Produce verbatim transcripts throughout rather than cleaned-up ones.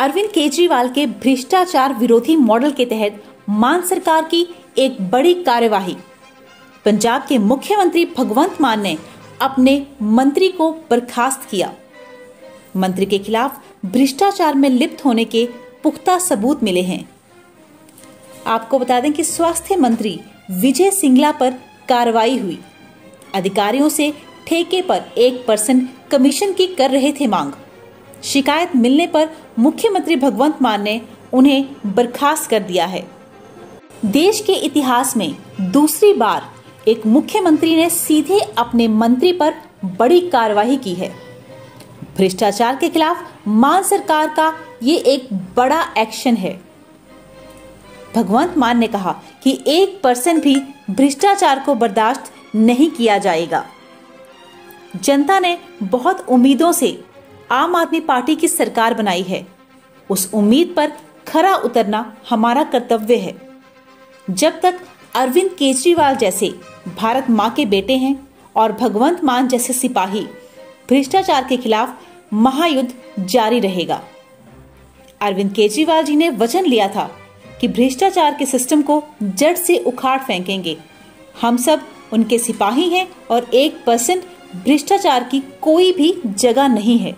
अरविंद केजरीवाल के भ्रष्टाचार विरोधी मॉडल के तहत मान सरकार की एक बड़ी कार्यवाही। पंजाब के मुख्यमंत्री भगवंत मान ने अपने मंत्री को बर्खास्त किया। मंत्री के खिलाफ भ्रष्टाचार में लिप्त होने के पुख्ता सबूत मिले हैं। आपको बता दें कि स्वास्थ्य मंत्री विजय सिंगला पर कार्रवाई हुई। अधिकारियों से ठेके पर एक परसेंट कमीशन की कर रहे थे मांग। शिकायत मिलने पर मुख्यमंत्री भगवंत मान ने उन्हें बर्खास्त कर दिया है। देश के इतिहास में दूसरी बार एक मुख्यमंत्री ने सीधे अपने मंत्री पर बड़ी कार्रवाई की है। भ्रष्टाचार के खिलाफ मान सरकार का ये एक बड़ा एक्शन है। भगवंत मान ने कहा कि एक परसेंट भी भ्रष्टाचार को बर्दाश्त नहीं किया जाएगा। जनता ने बहुत उम्मीदों से आम आदमी पार्टी की सरकार बनाई है। उस उम्मीद पर खरा उतरना हमारा कर्तव्य है। जब तक अरविंद केजरीवाल जैसे भारत मां के बेटे हैं और भगवंत मान जैसे सिपाही, भ्रष्टाचार के खिलाफ महायुद्ध जारी रहेगा। अरविंद केजरीवाल जी ने वचन लिया था कि भ्रष्टाचार के सिस्टम को जड़ से उखाड़ फेंकेंगे। हम सब उनके सिपाही हैं और एक परसेंट भ्रष्टाचार की कोई भी जगह नहीं है।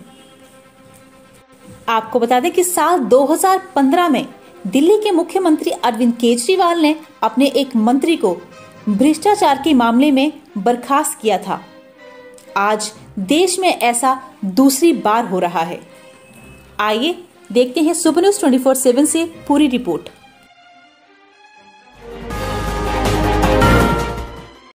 आपको बता दें कि साल दो हज़ार पंद्रह में दिल्ली के मुख्यमंत्री अरविंद केजरीवाल ने अपने एक मंत्री को भ्रष्टाचार के मामले में बर्खास्त किया था। आज देश में ऐसा दूसरी बार हो रहा है। आइए देखते हैं super news twenty four seven से पूरी रिपोर्ट।